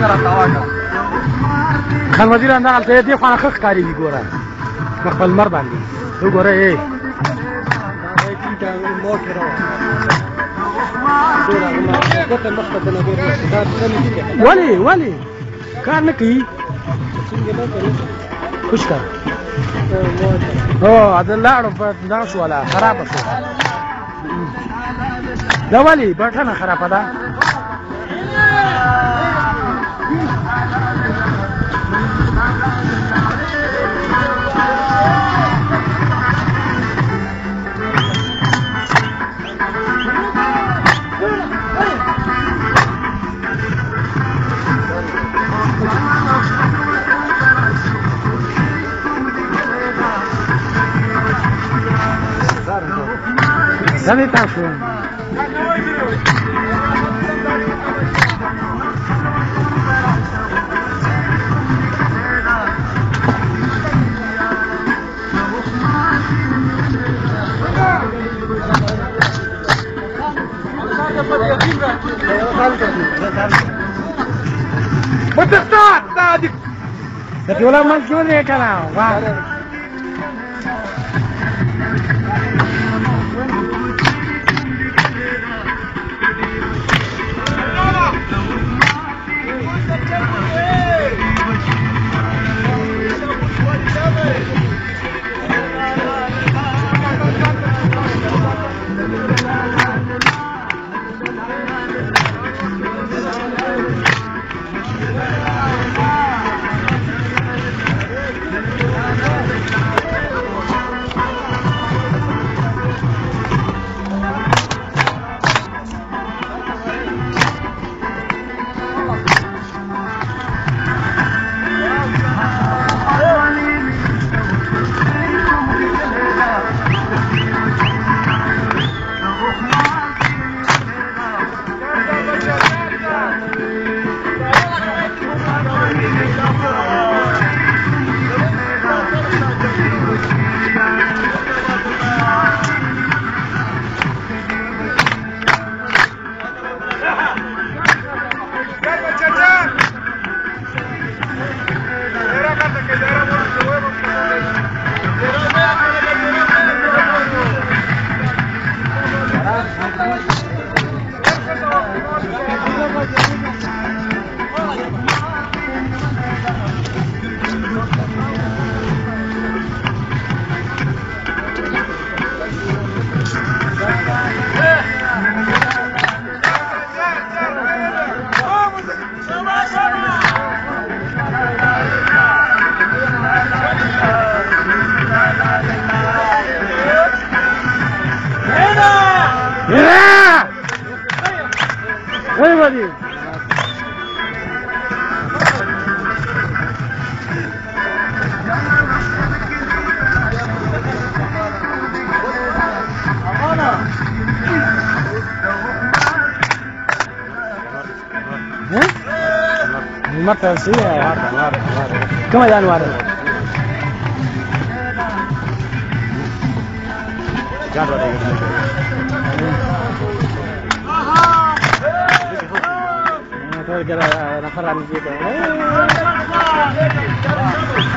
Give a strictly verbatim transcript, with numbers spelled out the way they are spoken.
خان وزیر همدغلته دې خوا نه ښه ښکارېږي ګوره په خپل لمر باندې وګوره یې ولې ولې کار نه کوي کوم کار او دا لاړو په دغه شوله خرابه شوه دا ولې بټنه خرابه ده Dame paso. Potestad, Sadik. Tapi ulang masuk ni kalau, wah. Everybody. المرة السيئة كم يا أنوار؟ نفر عن الجيب